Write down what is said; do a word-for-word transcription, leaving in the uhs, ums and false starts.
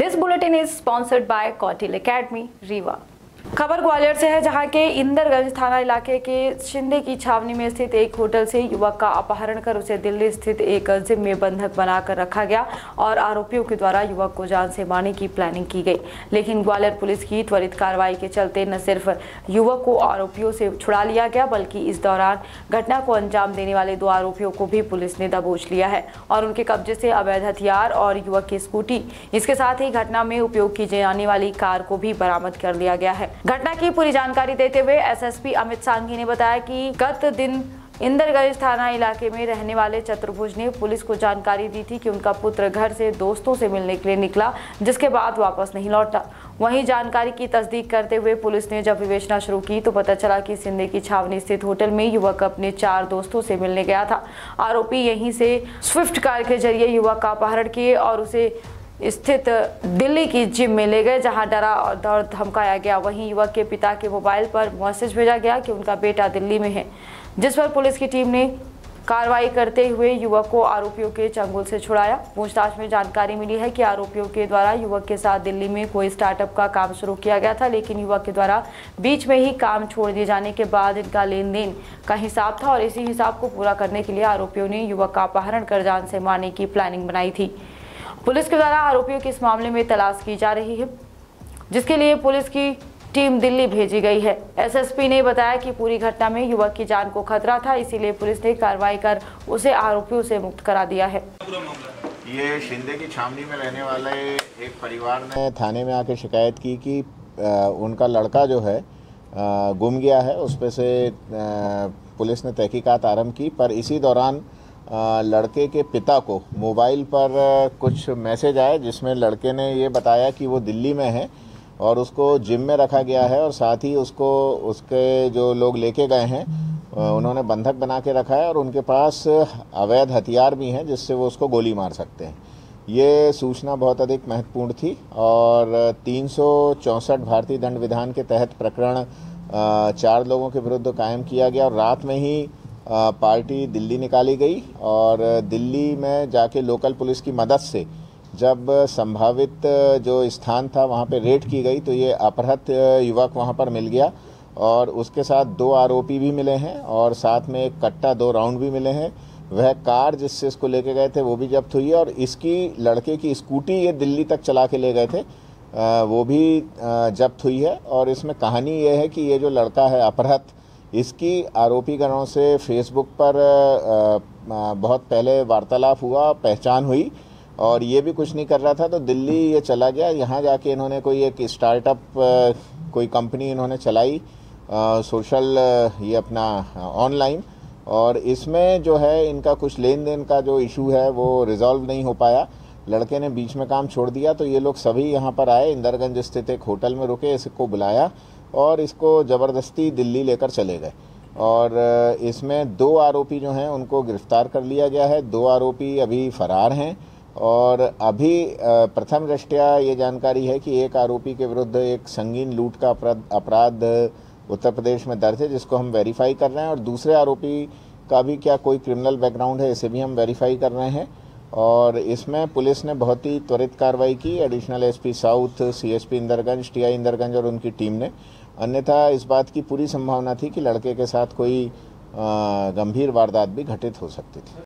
This bulletin is sponsored by Kautilya academy Rewa. खबर ग्वालियर से है, जहां के इंदरगंज थाना इलाके के शिंदे की छावनी में स्थित एक होटल से युवक का अपहरण कर उसे दिल्ली स्थित एक जिम में बंधक बनाकर रखा गया और आरोपियों के द्वारा युवक को जान से मारने की प्लानिंग की गई। लेकिन ग्वालियर पुलिस की त्वरित कार्रवाई के चलते न सिर्फ युवक को आरोपियों से छुड़ा लिया गया, बल्कि इस दौरान घटना को अंजाम देने वाले दो आरोपियों को भी पुलिस ने दबोच लिया है और उनके कब्जे से अवैध हथियार और युवक की स्कूटी, इसके साथ ही घटना में उपयोग की जाने वाली कार को भी बरामद कर लिया गया है। घटना की पूरी जानकारी देते हुए एसएसपी अमित सांघी ने बताया कि गत दिन इंदरगंज थाना इलाके में रहने वाले चतुर्भुज ने पुलिस को जानकारी दी थी कि उनका पुत्र घर से दोस्तों से मिलने के लिए निकला, जिसके बाद वापस नहीं लौटा। वहीं जानकारी की तस्दीक करते हुए पुलिस ने जब विवेचना शुरू की तो पता चला कि शिंदे की छावनी स्थित होटल में युवक अपने चार दोस्तों से मिलने गया था। आरोपी यहीं से स्विफ्ट कार के जरिए युवक का अपहरण किए और उसे स्थित दिल्ली की जिम में ले गए, जहां डरा और धमकाया गया। वहीं युवक के पिता के मोबाइल पर मैसेज भेजा गया कि उनका बेटा दिल्ली में है, जिस पर पुलिस की टीम ने कार्रवाई करते हुए युवक को आरोपियों के चंगुल से छुड़ाया। पूछताछ में जानकारी मिली है कि आरोपियों के द्वारा युवक के साथ दिल्ली में कोई स्टार्टअप का काम शुरू किया गया था, लेकिन युवक के द्वारा बीच में ही काम छोड़ दिए जाने के बाद इनका लेन देन का हिसाब था और इसी हिसाब को पूरा करने के लिए आरोपियों ने युवक का अपहरण कर जान से मारने की प्लानिंग बनाई थी। पुलिस के द्वारा आरोपियों की इस मामले में तलाश की जा रही है, जिसके लिए पुलिस की टीम दिल्ली भेजी गई है। एसएसपी ने बताया कि पूरी घटना में युवक की जान को खतरा था, इसीलिए पुलिस ने कार्रवाई कर उसे आरोपियों से मुक्त करा दिया है। ये शिंदे की छावनी में रहने वाले एक परिवार ने थाने में आकर शिकायत की कि आ, उनका लड़का जो है आ, गुम गया है। उस पर से आ, पुलिस ने तहकीकात आरंभ की, पर इसी दौरान आ, लड़के के पिता को मोबाइल पर कुछ मैसेज आए जिसमें लड़के ने ये बताया कि वो दिल्ली में है और उसको जिम में रखा गया है और साथ ही उसको उसके जो लोग लेके गए हैं उन्होंने बंधक बना के रखा है और उनके पास अवैध हथियार भी हैं जिससे वो उसको गोली मार सकते हैं। ये सूचना बहुत अधिक महत्वपूर्ण थी और तीन सौ चौंसठ भारतीय दंड विधान के तहत प्रकरण चार लोगों के विरुद्ध कायम किया गया और रात में ही पार्टी दिल्ली निकाली गई और दिल्ली में जाके लोकल पुलिस की मदद से जब संभावित जो स्थान था वहाँ पे रेड की गई तो ये अपहृत युवक वहाँ पर मिल गया और उसके साथ दो आरोपी भी मिले हैं और साथ में एक कट्टा दो राउंड भी मिले हैं। वह कार जिससे इसको लेके गए थे वो भी जब्त हुई है और इसकी लड़के की स्कूटी ये दिल्ली तक चला के ले गए थे वो भी जब्त हुई है। और इसमें कहानी ये है कि ये जो लड़का है अपहृत, इसकी आरोपी गणों से फेसबुक पर बहुत पहले वार्तालाप हुआ, पहचान हुई और ये भी कुछ नहीं कर रहा था तो दिल्ली ये चला गया। यहाँ जाके इन्होंने कोई एक स्टार्टअप कोई कंपनी इन्होंने चलाई सोशल ये अपना ऑनलाइन, और इसमें जो है इनका कुछ लेन देन का जो इशू है वो रिजॉल्व नहीं हो पाया। लड़के ने बीच में काम छोड़ दिया तो ये लोग सभी यहाँ पर आए, इंदरगंज स्थित एक होटल में रुके, इसको बुलाया और इसको ज़बरदस्ती दिल्ली लेकर चले गए और इसमें दो आरोपी जो हैं उनको गिरफ्तार कर लिया गया है। दो आरोपी अभी फरार हैं और अभी प्रथम दृष्टया ये जानकारी है कि एक आरोपी के विरुद्ध एक संगीन लूट का अपराध उत्तर प्रदेश में दर्ज है जिसको हम वेरीफाई कर रहे हैं और दूसरे आरोपी का भी क्या कोई क्रिमिनल बैकग्राउंड है इसे भी हम वेरीफाई कर रहे हैं। और इसमें पुलिस ने बहुत ही त्वरित कार्रवाई की, additional SP south, CSP Indarganj, TI Indarganj और उनकी टीम ने। अन्यथा इस बात की पूरी संभावना थी कि लड़के के साथ कोई गंभीर वारदात भी घटित हो सकती थी।